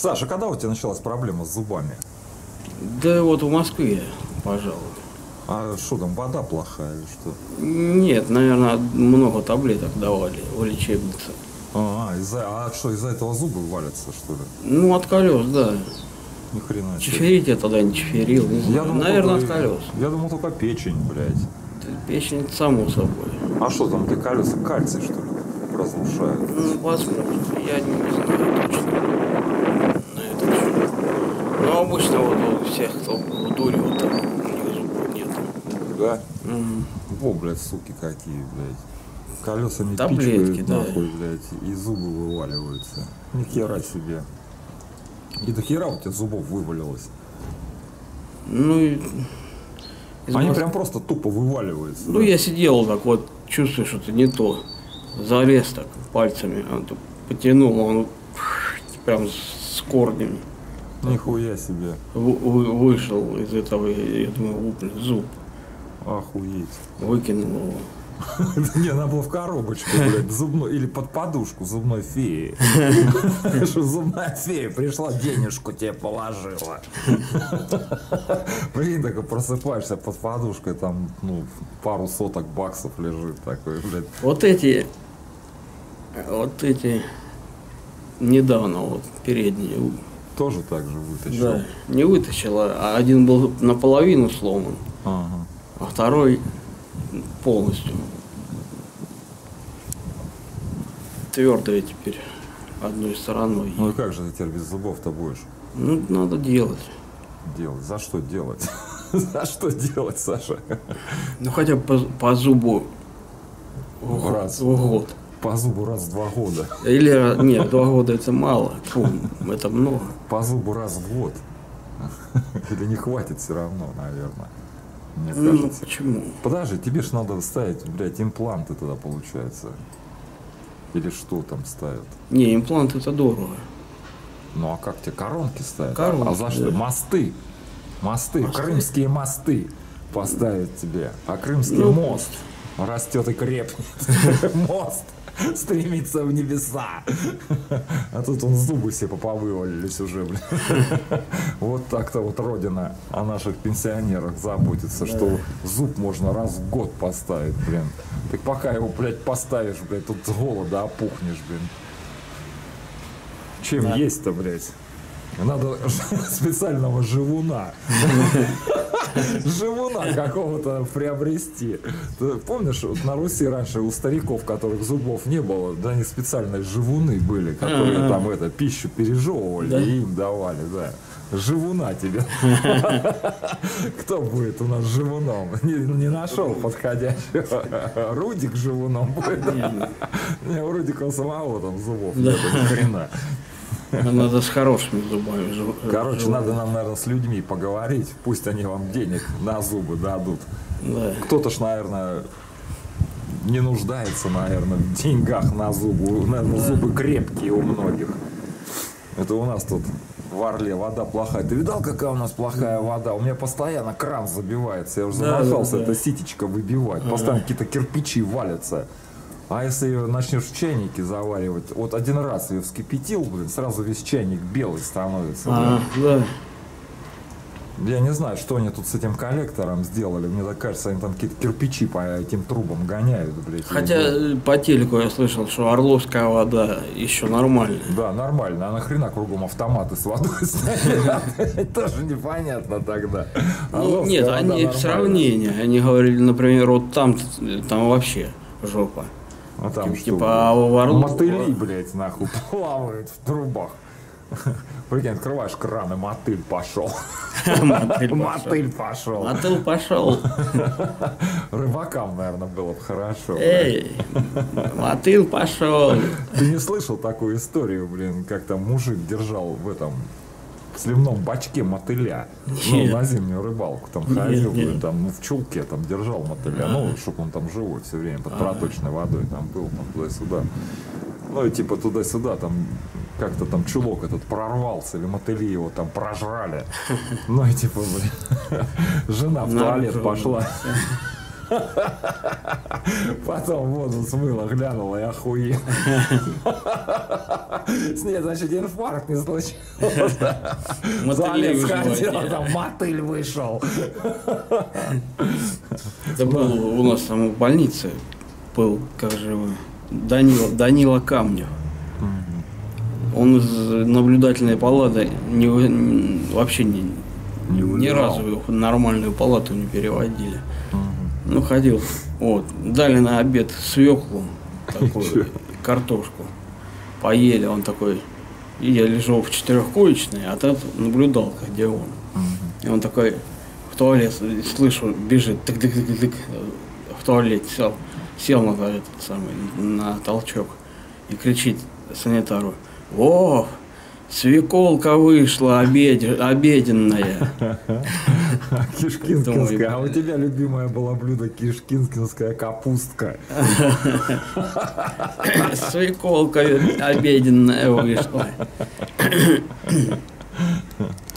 Саша, когда у тебя началась проблема с зубами? Да вот в Москве, пожалуй. А что там, вода плохая или что? Нет, наверное, много таблеток давали в лечебнице. А что, из-за этого зубы валятся, что ли? Ну, от колес, да. Ни хрена себе. Чиферить я тогда не чиферил, не знаю. думал, Наверное, только- от колес. Я думал, только печень, блядь. Печень само собой. А что там, где колеса кальций, что ли, разрушают? Ну, возможно, я не знаю точно на этот счет. Но обычно вот у всех, кто в дуре, вот там, у них зубов нет. Да? Мгм. Во, блядь, суки какие, блядь. Колеса не Таблетки, пичкают, да. нахуй, блядь, и зубы вываливаются. Ни хера себе. И до хера у тебя зубов вывалилось. Ну, и из Они Мос- прям просто тупо вываливаются. Ну, да? я сидел так вот, чувствую, что-то не то. Залез так пальцами, он так потянул, он прям с корнями Нихуя себе. вышел из этого, я думаю, блин, зуб. Охуеть. Выкинул его. Не, надо было в коробочку, блядь, зубной, или под подушку зубной феи. Что зубная фея пришла, денежку тебе положила. Блин, так просыпаешься под подушкой, там, ну, пару соток баксов лежит такой, блядь. Вот эти недавно вот передние, Тоже так же вытащил. да, не вытащила, а один был наполовину сломан, Ага. а второй полностью. Твердая теперь одной стороной. Ну и как же ты теперь без зубов-то будешь Ну, надо делать. делать? За что делать? За что делать, Саша? Ну, хотя бы по зубу Раз. в год. По зубу раз в 2 года. Или, нет, 2 года это мало. Фу, это много. По зубу раз в год. Или не хватит все равно, наверное. Мне Ну, кажется. почему? Подожди, тебе ж надо ставить, блядь, импланты тогда получается. Или что там ставят? Не, имплант это дорого. Ну а как тебе коронки ставят? Коронки, А за что? да. Мосты. Мосты. Крымские мосты поставят тебе. А крымский Ну, мост растет и крепнет. Мост стремится в небеса. А тут он зубы себе повывалились уже, блин. Вот так-то вот родина о наших пенсионерах заботится, что зуб можно раз в год поставить, блин. Так пока его, блядь, поставишь, блядь, тут с голода опухнешь, блин. Чем Да. есть-то, блядь? Надо специального живуна. Живуна какого-то приобрести. Ты помнишь, вот на Руси раньше у стариков, которых зубов не было, да, они специальные живуны были, которые там пищу пережевывали Да. и им давали, да. Живуна тебе. Кто будет у нас живуном? Не нашел подходящего. Рудик живуном будет. Не, у Рудика у самого там зубов нет ни хрена. Надо с хорошими зубами. Короче, надо нам, наверное, с людьми поговорить. Пусть они вам денег на зубы дадут. Да. Кто-то ж, наверное, не нуждается, наверное, в деньгах на зубы. Наверное, зубы крепкие у многих. Это у нас тут в Орле вода плохая. Ты видал, какая у нас плохая вода? У меня постоянно кран забивается. Я уже Да, замахался да. это ситечко выбивать. Постоянно какие-то кирпичи валятся. А если ее начнешь в чайнике заваривать, вот один раз ее вскипятил, блин, сразу весь чайник белый становится. Да. Я не знаю, что они тут с этим коллектором сделали. Мне так кажется, они там какие-то кирпичи по этим трубам гоняют, блядь. Хотя по телеку я слышал, что орловская вода еще нормальная. Да, нормально. А нахрена кругом автоматы с водой стоят? Тоже непонятно тогда. Ну, нет, они в сравнении. Они говорили, например, вот там вообще жопа. А там что? Типа, а в Орлу- Мотыли, блядь, нахуй плавают в трубах. Прикинь, открываешь кран, и мотыль пошел. Мотыль пошел. Мотыль пошел. Рыбакам, наверное, было бы хорошо. Эй, мотыль пошел. Ты не слышал такую историю, блин, как там мужик держал в этом в сливном бачке мотыля, ну, Нет. на зимнюю рыбалку там Нет, ходил, нет. блин, там, ну, в чулке там держал мотыля, ну, чтобы он там живой все время под проточной водой там был, там туда-сюда. Ну, и типа туда-сюда там как-то там чулок этот прорвался, или мотыли его там прожрали. Ну, и типа, блин, жена в туалет пошла. Потом воду смыло, глянула и охуела. С ней, значит, инфаркт не случился. Туалет сходила, там мотыль вышел. Это был у нас там в больнице. Был, как же его, Данила Камнев. Он из наблюдательной палаты вообще ни разу его в нормальную палату не переводили. Ну, ходил. Вот. Дали на обед свеклу, такую, картошку. Поели, он такой. И я лежал в 4-коечной, а тот наблюдалка, где он. И он такой в туалет, слышу, бежит, тык-тык-тык-тык, в туалет сел на этот самый, на толчок и кричит санитару: «О, свеколка вышла обеденная». Кишкинская. А у тебя любимое было блюдо кишкинская капустка. Свеколка обеденная вышла.